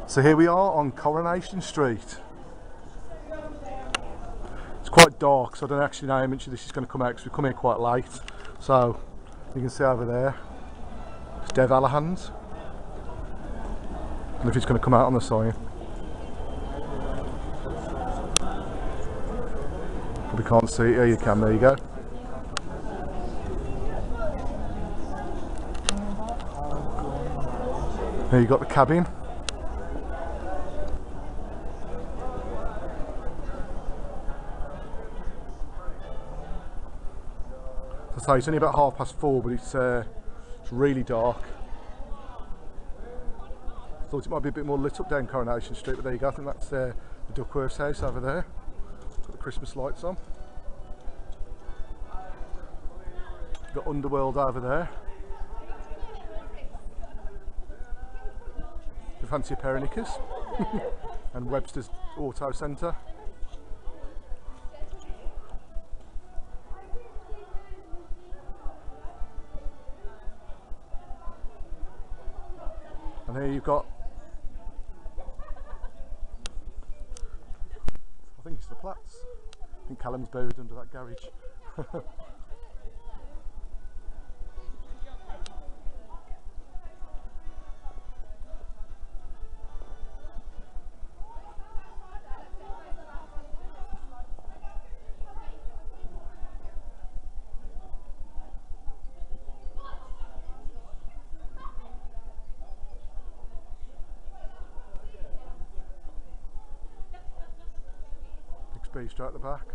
So here we are on Coronation Street. It's quite dark, so I don't actually know how much of this is going to come out because we come here quite late. So you can see over there, it's Dev Alahans. And if it's going to come out on the sign. But we can't see it. Here you can, there you go. Here you got the cabin. So it's only about 4:30, but it's really dark. Thought it might be a bit more lit up down Coronation Street, but there you go. I think that's the Duckworth's house over there. Got the Christmas lights on. Got Underworld over there. You fancy a pair of knickers? And Webster's Auto Centre. And here you've got, I think it's the Platts. I think Callum's buried under that garage. Straight at the back.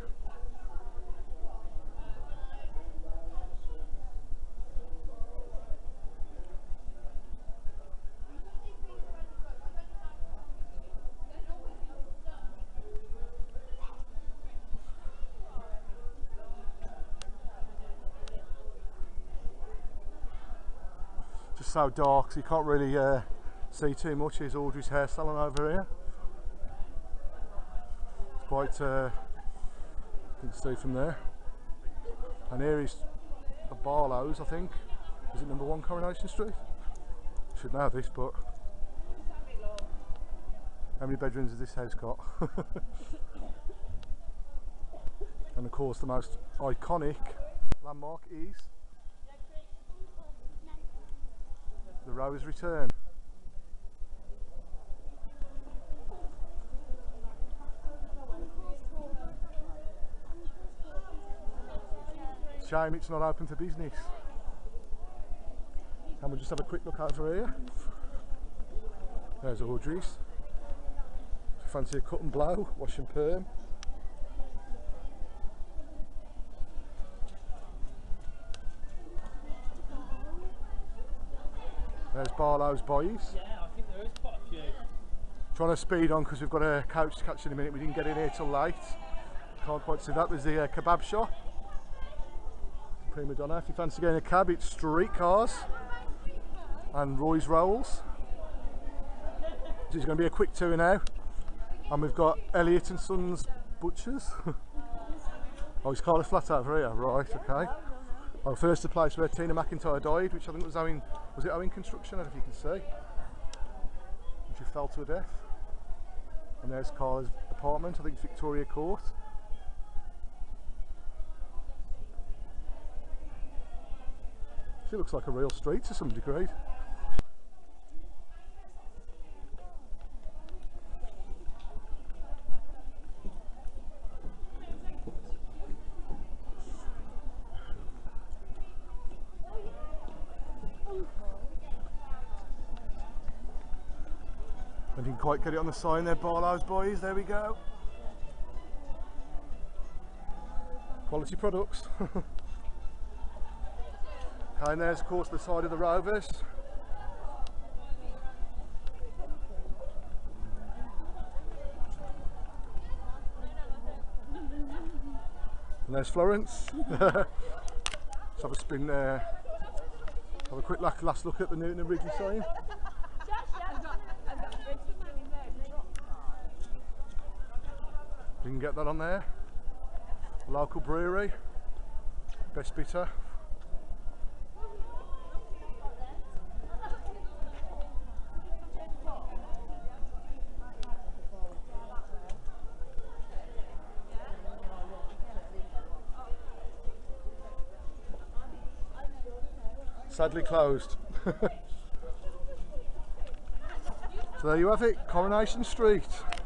Just so dark, so you can't really see too much. Here's Audrey's hair salon over here. Quite you can see from there. And here is a Barlow's, I think. Is it number 1 Coronation Street? Should know this, but how many bedrooms has this house got? And of course the most iconic landmark is the Rowers Return. Shame it's not open for business. And we'll just have a quick look over here. There's Audrey's. If you fancy a cut and blow, wash and perm. There's Barlow's Boys. Yeah, I think there is quite a few. Trying to speed on because we've got a coach to catch in a minute. We didn't get in here till late. Can't quite see that. There's the kebab shop. Prima Donna. If you fancy getting a cab, it's Streetcars and Roy's Rolls. This is going to be a quick tour now. And we've got Elliott and Sons Butchers. Oh, it's Carlos flat over here. Right, okay. Well, first the place where Tina McIntyre died, which I think was it Owen Construction? I don't know if you can see. And she fell to her death. And there's Carla's apartment, I think it's Victoria Court. She looks like a real street to some degree. I didn't quite get it on the sign there, Barlow's Boys, there we go. Quality products. And there's of course the side of the Rovers. And there's Florence. Let's have a spin there. Have a quick last look at the Newton and Ridley sign. You can get that on there. Local brewery, best bitter. sadly closed. So there you have it, Coronation Street.